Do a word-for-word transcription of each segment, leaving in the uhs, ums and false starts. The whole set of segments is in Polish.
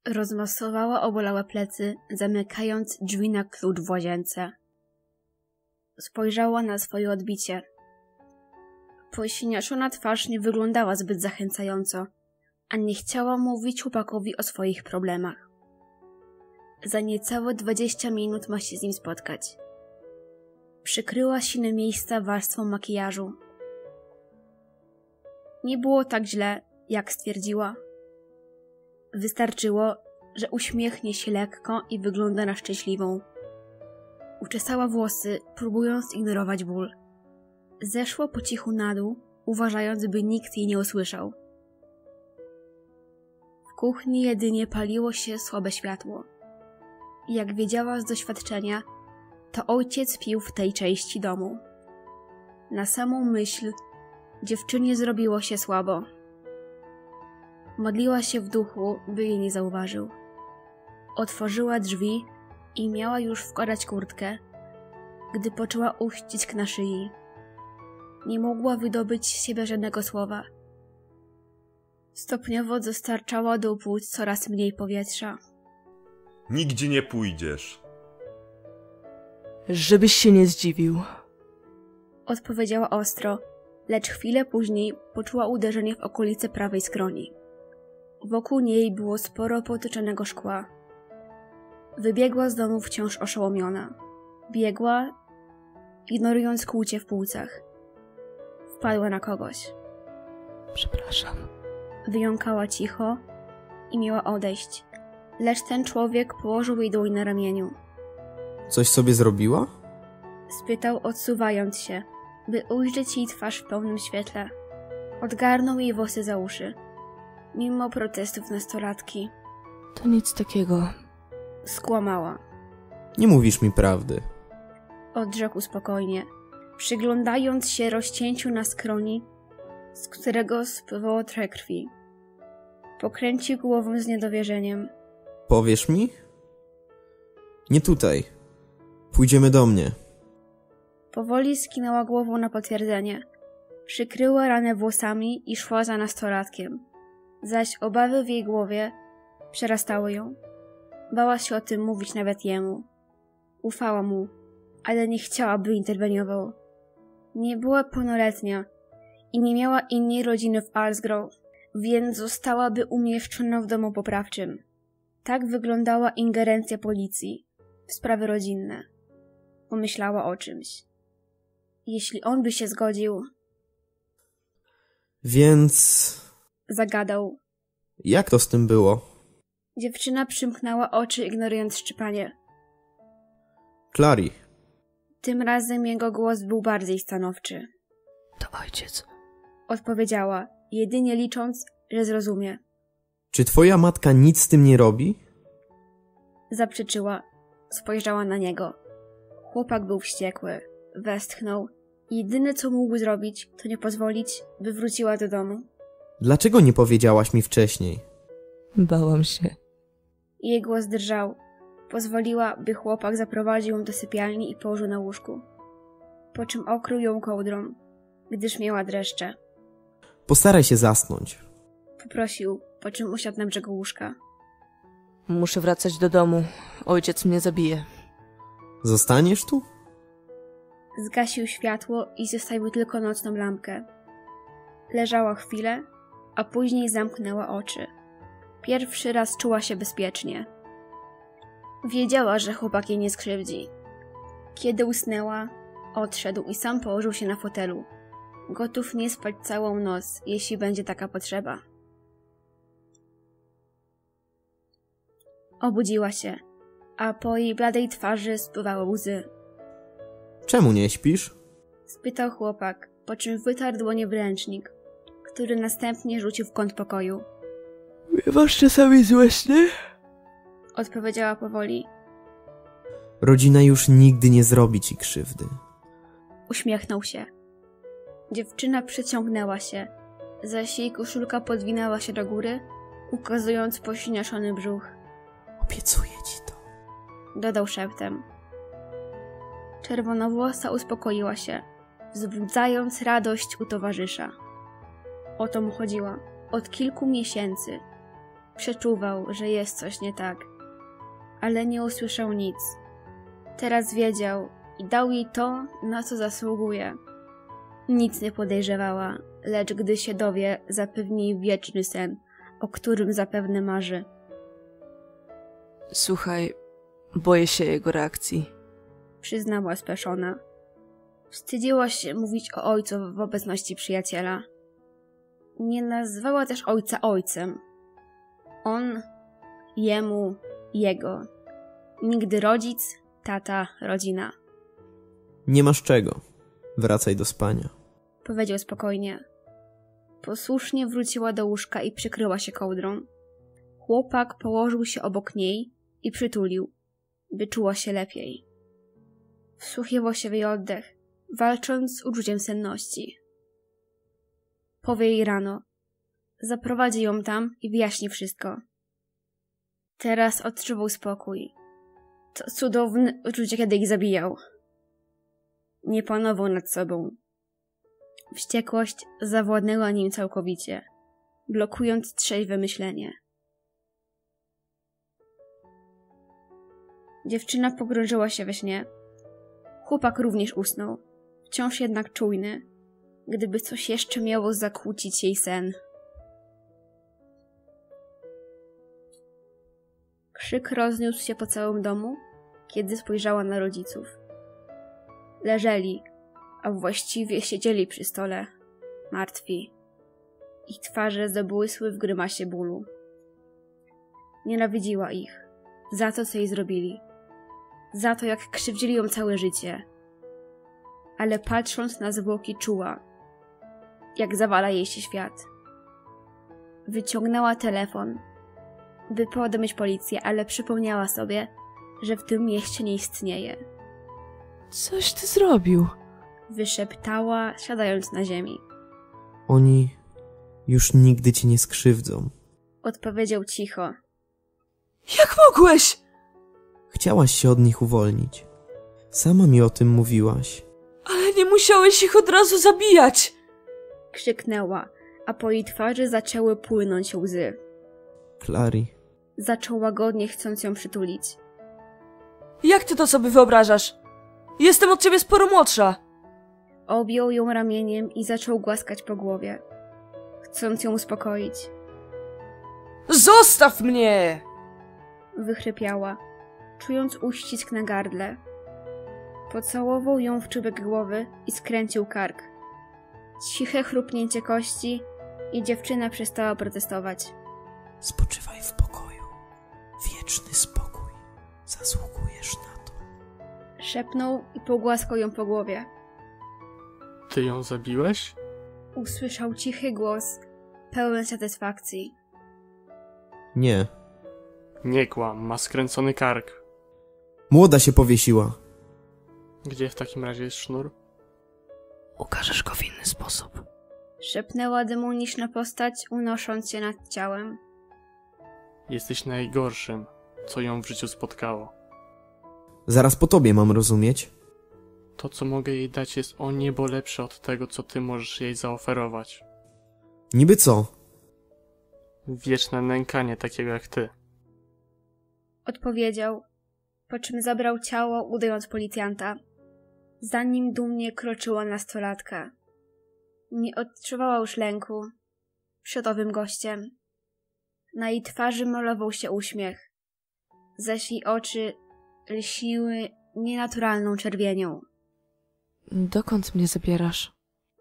Rozmasowała obolałe plecy, zamykając drzwi na klucz w łazience. Spojrzała na swoje odbicie. Posiniaszona twarz nie wyglądała zbyt zachęcająco, a nie chciała mówić chłopakowi o swoich problemach. Za niecałe dwadzieścia minut ma się z nim spotkać. Przykryła sine miejsca warstwą makijażu. Nie było tak źle, jak stwierdziła. Wystarczyło, że uśmiechnie się lekko i wygląda na szczęśliwą. Uczesała włosy, próbując ignorować ból. Zeszła po cichu na dół, uważając, by nikt jej nie usłyszał. W kuchni jedynie paliło się słabe światło. Jak wiedziała z doświadczenia, to ojciec pił w tej części domu. Na samą myśl dziewczynie zrobiło się słabo. Modliła się w duchu, by jej nie zauważył. Otworzyła drzwi i miała już wkładać kurtkę, gdy poczuła uścisk na szyi. Nie mogła wydobyć z siebie żadnego słowa. Stopniowo dostarczała do płuc coraz mniej powietrza. Nigdzie nie pójdziesz. Żebyś się nie zdziwił. Odpowiedziała ostro, lecz chwilę później poczuła uderzenie w okolice prawej skroni. Wokół niej było sporo potoczonego szkła. Wybiegła z domu wciąż oszołomiona. Biegła, ignorując kłucie w płucach. Wpadła na kogoś. Przepraszam. Wyjąkała cicho i miała odejść, lecz ten człowiek położył jej dłoń na ramieniu. Coś sobie zrobiła? Spytał, odsuwając się, by ujrzeć jej twarz w pełnym świetle. Odgarnął jej włosy za uszy. Mimo protestów nastolatki. To nic takiego. Skłamała. Nie mówisz mi prawdy. Odrzekł spokojnie, przyglądając się rozcięciu na skroni, z którego spływało trochę krwi. Pokręcił głową z niedowierzeniem. Powiesz mi? Nie tutaj. Pójdziemy do mnie. Powoli skinęła głową na potwierdzenie. Przykryła ranę włosami i szła za nastolatkiem. Zaś obawy w jej głowie przerastały ją. Bała się o tym mówić nawet jemu. Ufała mu, ale nie chciała, by interweniował. Nie była pełnoletnia i nie miała innej rodziny w Alsgrove, więc zostałaby umieszczona w domu poprawczym. Tak wyglądała ingerencja policji w sprawy rodzinne. Pomyślała o czymś. Jeśli on by się zgodził... Więc... Zagadał. Jak to z tym było? Dziewczyna przymknęła oczy, ignorując szczypanie. Clary. Tym razem jego głos był bardziej stanowczy. To ojciec. Odpowiedziała, jedynie licząc, że zrozumie. Czy twoja matka nic z tym nie robi? Zaprzeczyła. Spojrzała na niego. Chłopak był wściekły. Westchnął. Jedyne, co mógł zrobić, to nie pozwolić, by wróciła do domu. Dlaczego nie powiedziałaś mi wcześniej? Bałam się. Jej głos drżał. Pozwoliła, by chłopak zaprowadził ją do sypialni i położył na łóżku. Po czym okrył ją kołdrą, gdyż miała dreszcze. Postaraj się zasnąć. Poprosił, po czym usiadł na brzegu łóżka. Muszę wracać do domu. Ojciec mnie zabije. Zostaniesz tu? Zgasił światło i zostawił tylko nocną lampkę. Leżała chwilę, a później zamknęła oczy. Pierwszy raz czuła się bezpiecznie. Wiedziała, że chłopak jej nie skrzywdzi. Kiedy usnęła, odszedł i sam położył się na fotelu. Gotów nie spać całą noc, jeśli będzie taka potrzeba. Obudziła się, a po jej bladej twarzy spływały łzy. Czemu nie śpisz? Spytał chłopak, po czym wytarł dłonie w ręcznik, który następnie rzucił w kąt pokoju. Miewasz czasami złe sny? Odpowiedziała powoli. Rodzina już nigdy nie zrobi ci krzywdy. Uśmiechnął się. Dziewczyna przyciągnęła się, zaś jej koszulka podwinęła się do góry, ukazując posiniaszony brzuch. Obiecuję ci to. Dodał szeptem. Czerwonowłosa uspokoiła się, wzbudzając radość u towarzysza. O to mu chodziła. Od kilku miesięcy. Przeczuwał, że jest coś nie tak, ale nie usłyszał nic. Teraz wiedział i dał jej to, na co zasługuje. Nic nie podejrzewała, lecz gdy się dowie, zapewni jej wieczny sen, o którym zapewne marzy. Słuchaj, boję się jego reakcji. Przyznała speszona. Wstydziła się mówić o ojcu w obecności przyjaciela. Nie nazwała też ojca ojcem. On, jemu, jego. Nigdy rodzic, tata, rodzina. Nie masz czego. Wracaj do spania. Powiedział spokojnie. Posłusznie wróciła do łóżka i przykryła się kołdrą. Chłopak położył się obok niej i przytulił, by czuła się lepiej. Wsłuchiwał się w jej oddech, walcząc z uczuciem senności. Powie jej rano. Zaprowadzi ją tam i wyjaśni wszystko. Teraz odczuwał spokój. To cudowne uczucie, kiedy ich zabijał. Nie panował nad sobą. Wściekłość zawładnęła nim całkowicie, blokując trzeźwe myślenie. Dziewczyna pogrążyła się we śnie. Chłopak również usnął, wciąż jednak czujny, gdyby coś jeszcze miało zakłócić jej sen. Krzyk rozniósł się po całym domu, kiedy spojrzała na rodziców. Leżeli, a właściwie siedzieli przy stole, martwi. Ich twarze zabłysły w grymasie bólu. Nienawidziła ich za to, co jej zrobili, za to, jak krzywdzili ją całe życie. Ale patrząc na zwłoki, czuła, jak zawala jej się świat. Wyciągnęła telefon, by powiadomić policję, ale przypomniała sobie, że w tym mieście nie istnieje. Coś ty zrobił. Wyszeptała, siadając na ziemi. Oni już nigdy cię nie skrzywdzą. Odpowiedział cicho. Jak mogłeś? Chciałaś się od nich uwolnić. Sama mi o tym mówiłaś. Ale nie musiałeś ich od razu zabijać. Krzyknęła, a po jej twarzy zaczęły płynąć łzy. Clary. Zaczął łagodnie, chcąc ją przytulić. Jak ty to sobie wyobrażasz? Jestem od ciebie sporo młodsza. Objął ją ramieniem i zaczął głaskać po głowie, chcąc ją uspokoić. Zostaw mnie! Wychrypiała, czując uścisk na gardle. Pocałował ją w czubek głowy i skręcił kark. Ciche chrupnięcie kości i dziewczyna przestała protestować. Spoczywaj w pokoju. Wieczny spokój. Zasługujesz na to. Szepnął i pogłaskał ją po głowie. Ty ją zabiłeś? Usłyszał cichy głos, pełen satysfakcji. Nie. Nie kłam, ma skręcony kark. Młoda się powiesiła. Gdzie w takim razie jest sznur? Ukażesz go w inny sposób. Szepnęła demoniczna postać, unosząc się nad ciałem. Jesteś najgorszym, co ją w życiu spotkało. Zaraz po tobie mam rozumieć. To, co mogę jej dać, jest o niebo lepsze od tego, co ty możesz jej zaoferować. Niby co? Wieczne nękanie takiego jak ty. Odpowiedział, po czym zabrał ciało, udając policjanta. Za nim dumnie kroczyła nastolatka. Nie odczuwała już lęku przed owym gościem. Na jej twarzy malował się uśmiech, zaś jej oczy lśniły nienaturalną czerwienią. Dokąd mnie zabierasz?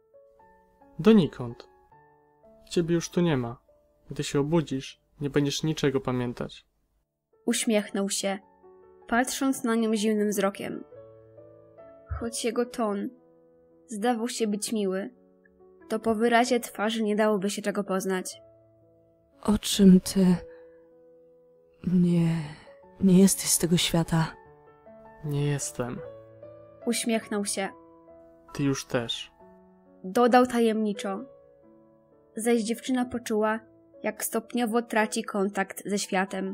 Donikąd. Ciebie już tu nie ma. Gdy się obudzisz, nie będziesz niczego pamiętać. Uśmiechnął się, patrząc na nią zimnym wzrokiem. Choć jego ton zdawał się być miły, to po wyrazie twarzy nie dałoby się czego poznać. O czym ty... Nie... Nie jesteś z tego świata. Nie jestem. Uśmiechnął się. Ty już też. Dodał tajemniczo. Zaś dziewczyna poczuła, jak stopniowo traci kontakt ze światem.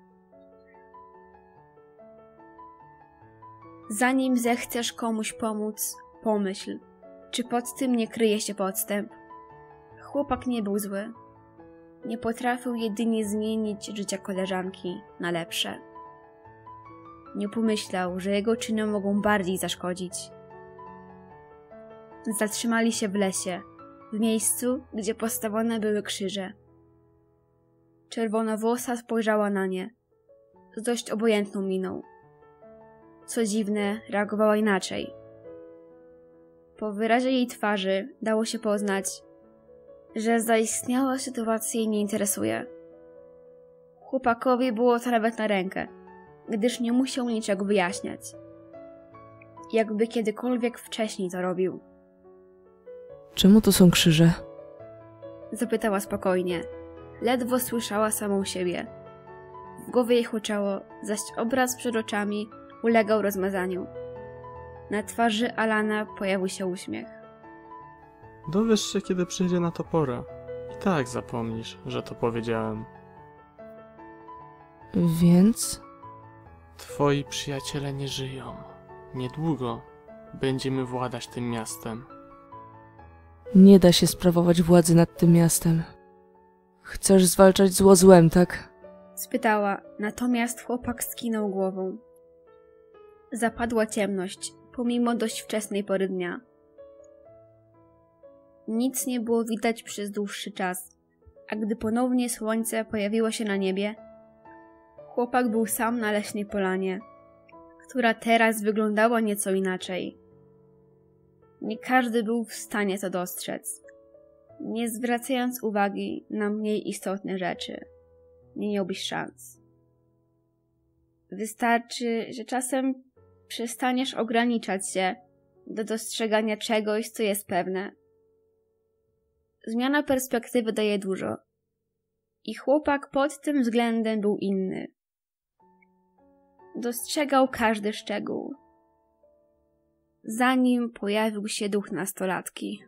Zanim zechcesz komuś pomóc, pomyśl, czy pod tym nie kryje się podstęp. Chłopak nie był zły. Nie potrafił jedynie zmienić życia koleżanki na lepsze. Nie pomyślał, że jego czyny mogą bardziej zaszkodzić. Zatrzymali się w lesie, w miejscu, gdzie postawione były krzyże. Czerwonowłosa spojrzała na nie, z dość obojętną miną. Co dziwne, reagowała inaczej. Po wyrazie jej twarzy dało się poznać, że zaistniała sytuacja jej nie interesuje. Chłopakowi było to nawet na rękę, gdyż nie musiał niczego wyjaśniać. Jakby kiedykolwiek wcześniej to robił. Czemu to są krzyże? Zapytała spokojnie. Ledwo słyszała samą siebie. W głowie jej huczało, zaś obraz przed oczami ulegał rozmazaniu. Na twarzy Alana pojawił się uśmiech. Dowiesz się, kiedy przyjdzie na to pora. I tak zapomnisz, że to powiedziałem. Więc? Twoi przyjaciele nie żyją. Niedługo będziemy władać tym miastem. Nie da się sprawować władzy nad tym miastem. Chcesz zwalczać zło złem, tak? Spytała, natomiast chłopak skinął głową. Zapadła ciemność, pomimo dość wczesnej pory dnia. Nic nie było widać przez dłuższy czas, a gdy ponownie słońce pojawiło się na niebie, chłopak był sam na leśnej polanie, która teraz wyglądała nieco inaczej. Nie każdy był w stanie to dostrzec, nie zwracając uwagi na mniej istotne rzeczy. Nie miałbyś szans. Wystarczy, że czasem przestaniesz ograniczać się do dostrzegania czegoś, co jest pewne. Zmiana perspektywy daje dużo. I chłopak pod tym względem był inny. Dostrzegał każdy szczegół. Zanim pojawił się duch nastolatki.